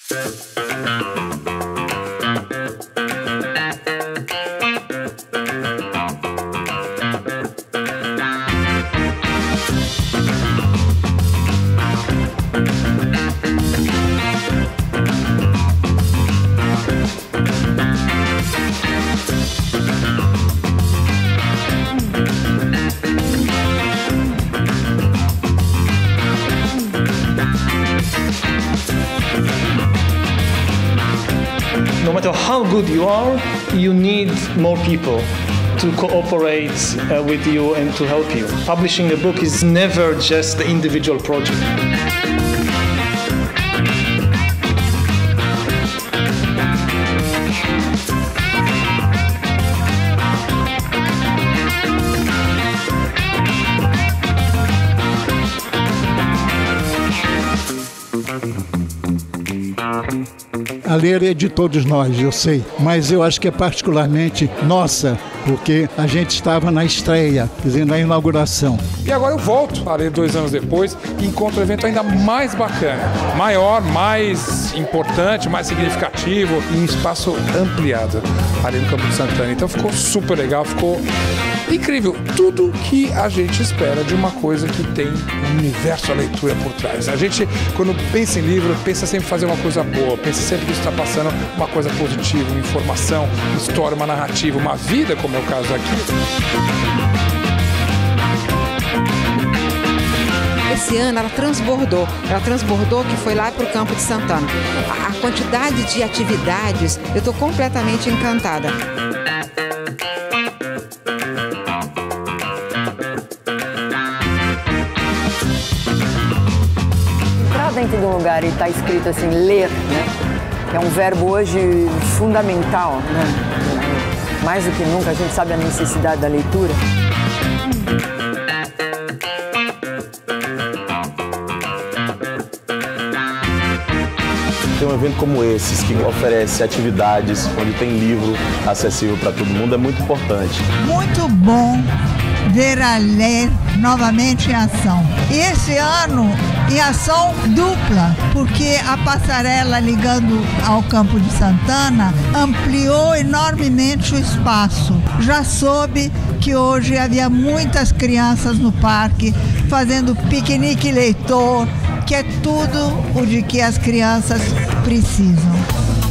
No matter how good you are, you need more people to cooperate with you and to help you. Publishing a book is never just the individual project. A ler é de todos nós, eu sei, mas eu acho que é particularmente nossa, porque a gente estava na estreia, quer dizer, na inauguração. E agora eu volto a ler 2 anos depois e encontro um evento ainda mais bacana, maior, mais importante, mais significativo, em um espaço ampliado ali no Campo de Santana. Então ficou super legal, ficou incrível. Tudo que a gente espera de uma coisa que tem um universo da leitura por trás. A gente, quando pensa em livro, pensa sempre em fazer uma coisa boa, pensa sempre que está passando uma coisa positiva, uma informação, uma história, uma narrativa, uma vida, como é o caso aqui. Esse ano ela transbordou que foi lá para o Campo de Santana. A quantidade de atividades, eu estou completamente encantada. Entrar dentro de um lugar e está escrito assim, ler, né? Que é um verbo hoje fundamental, né? Mais do que nunca a gente sabe a necessidade da leitura. Ter um evento como esse, que oferece atividades, onde tem livro acessível para todo mundo, é muito importante. Muito bom ver a ler novamente em ação. E esse ano, em ação dupla, porque a passarela ligando ao Campo de Santana ampliou enormemente o espaço. Já soube que hoje havia muitas crianças no parque fazendo piquenique leitor, que é tudo o de que as crianças precisam.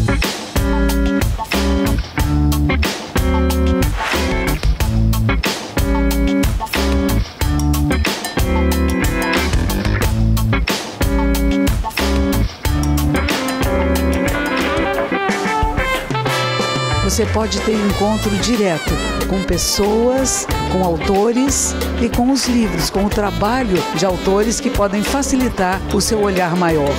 Você pode ter um encontro direto com pessoas, com autores e com os livros, com o trabalho de autores que podem facilitar o seu olhar maior.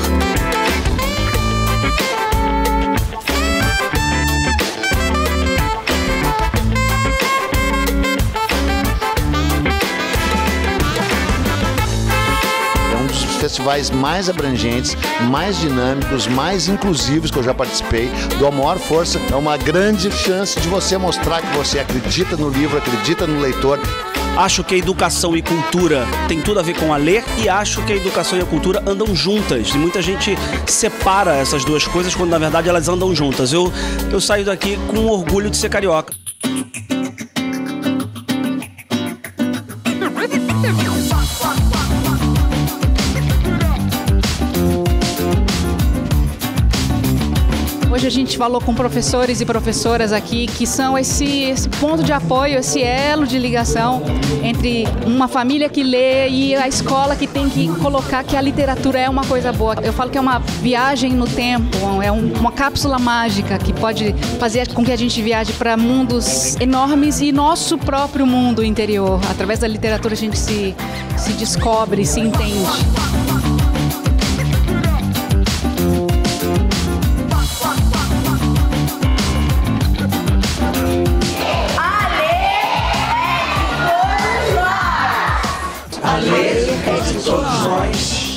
Festivais mais abrangentes, mais dinâmicos, mais inclusivos que eu já participei, dou a maior força, é uma grande chance de você mostrar que você acredita no livro, acredita no leitor. Acho que a educação e cultura tem tudo a ver com a ler e acho que a educação e a cultura andam juntas. E muita gente separa essas duas coisas quando na verdade elas andam juntas. Eu saio daqui com orgulho de ser carioca. Hoje a gente falou com professores e professoras aqui que são esse ponto de apoio, esse elo de ligação entre uma família que lê e a escola que tem que colocar que a literatura é uma coisa boa. Eu falo que é uma viagem no tempo, é uma cápsula mágica que pode fazer com que a gente viaje para mundos enormes e nosso próprio mundo interior. Através da literatura a gente se descobre, se entende. A ler é de todos nós.